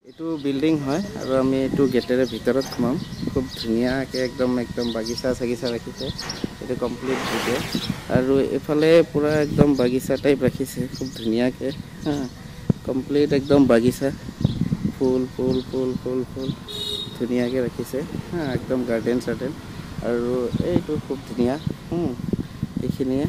এইটো বিল্ডিং হয় আৰু আমি এইটো গেটেৰে ভিতৰত সোমাম খুব ধুনীয়াকৈ একদম বাগিচা চাগিচা ৰাখিছে এইটো কমপ্লিট ভিডিঅ' আৰু এফালে পুৰা একদম বাগিচা টাইপ ৰাখিছে খুব ধুনীয়াকৈ কমপ্লিট একদম বাগিচা ফুল ফুল ফুল ফুল ফুল ধুনীয়াকৈ ৰাখিছে একদম গাৰ্ডেন চাৰ্ডেন আৰু এইটো খুব ধুনীয়া এইখিনিয়ে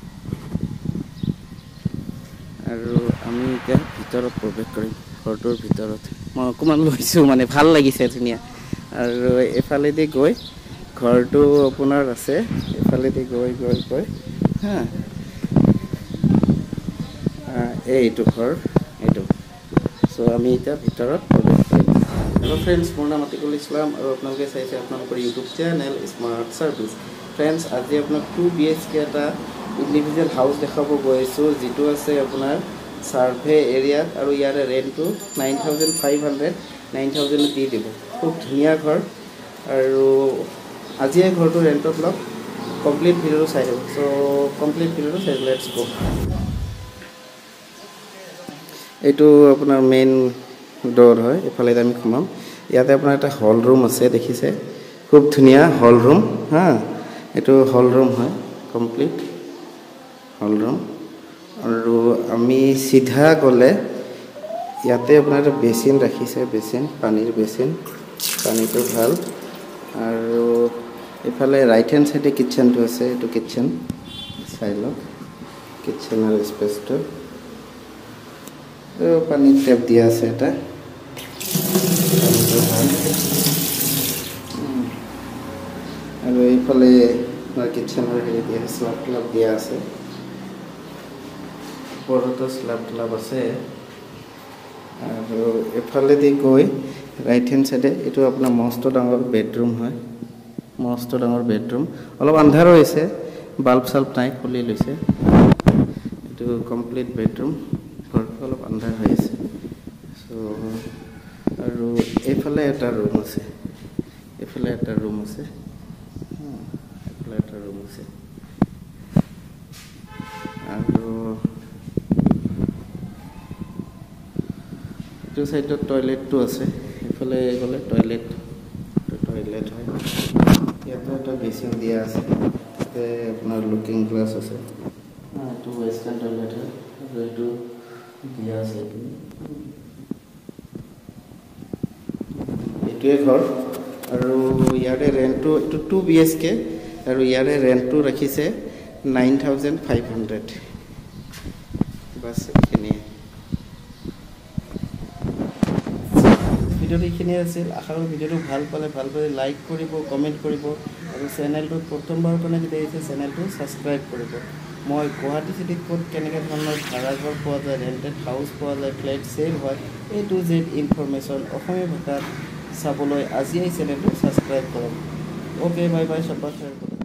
আৰু আমি এতিয়া ভিতৰত প্ৰৱেশ কৰিম ঘৰটোৰ ভিতৰত মই অকণমান লৈছোঁ মানে ভাল লাগিছে ধুনীয়া আৰু এফালেদি গৈ ঘৰটো আপোনাৰ আছে এফালেদি গৈ এইটো ঘৰ এইটো চ' আমি এতিয়া ভিতৰত প্ৰৱেশ কৰিম হেল্ল' ফ্ৰেণ্ডছ মোৰ নাম আতিকুল ইছলাম আৰু আপোনালোকে চাইছে আপোনালোকৰ YouTube channel smart service friends আজি আপোনাক 2 BHK এটা ইণ্ডিভিজুৱেল হাউচ দেখাব গৈ আছোঁ যিটো আছে আপোনাৰ সাৰ্ভে এৰিয়াত আৰু ইয়াৰে ৰেণ্টটো 9,500 9,000 দি দিব খুব ধুনীয়া ঘৰ আৰু আজি এই ঘৰটো ৰেণ্টত লওক কমপ্লিট ভিডিঅ'টো চাই দিব চ' কমপ্লিট ভিডিঅ'টো চাই লেটছ গো এইটো আপোনাৰ মেইন ডোৰ হয় এফালে আমি সোমাম ইয়াতে আপোনাৰ এটা হল ৰুম আছে দেখিছে খুব ধুনীয়া হল ৰুম এইটো হল ৰুম হয় কমপ্লিট হল ৰুম আৰু আমি সিধা গ'লে ইয়াতে আপোনাৰ এটা বেচিন ৰাখিছে বেচিন পানীৰ বেচিন পানীটো ভাল আৰু এফালে ৰাইট হেণ্ড সাইডে কিচেনটো আছে এইটো কিচেন চাই লওক কিচেনৰ স্পেচটো পানীৰ টেপ দিয়া আছে এটা আৰু এইফালে আপোনাৰ কিচেনৰ হেৰি দিয়া স্লাব দিয়া আছে ওপৰতো স্লাব আছে আৰু এফালেদি গৈ ৰাইট হেণ্ড সাইডে এইটো আপোনাৰ মস্ত ডাঙৰ বেডৰুম হয় মস্ত ডাঙৰ বেডৰুম অলপ আন্ধাৰ হৈছে বাল্ব চাল্ব নাই খুলি লৈছে এইটো কমপ্লিট বেডৰুম ঘৰটো অলপ আন্ধাৰ হৈ আছে চ' আৰু এইফালে এটা ৰুম আছে এইফালে এটা ৰুম আছে আৰু এইটো সাইডত টয়লেটটো আছে এইফালে গ'লে টয়লেট হয় ইয়াতে এটা বেচিন দিয়া আছে তাতে আপোনাৰ লুকিং গ্লাছ আছে এইটো ৱেষ্টাৰ্ণ টয়লেট হয় আৰু এইটো দিয়া আছে এইটোৱে ঘৰ আৰু ইয়াৰে ৰেণ্টটো এইটো 2 BHK আৰু ইয়াৰে ৰেণ্টটো ৰাখিছে 9,500 বাছ এইখিনিয়ে ভিডিঅ'টো এইখিনিয়ে আছিল আশা কৰোঁ ভিডিঅ'টো ভাল পালে লাইক কৰিব কমেণ্ট কৰিব আৰু চেনেলটোত প্ৰথমবাৰৰ কাৰণে যদি আহিছে চেনেলটো ছাবস্ক্ৰাইব কৰিব মই গুৱাহাটী চিটিত ক'ত কেনেকৈ ধৰণৰ ভাড়াঘৰ পোৱা যায় ৰেণ্টেড হাউচ পোৱা যায় ফ্লেট চেল হয় A to Z information Asomiya ভাষাত চাবলৈ আজি এই চেনেলটো ছাবস্ক্ৰাইব কৰক অ'কে বাই বাই চব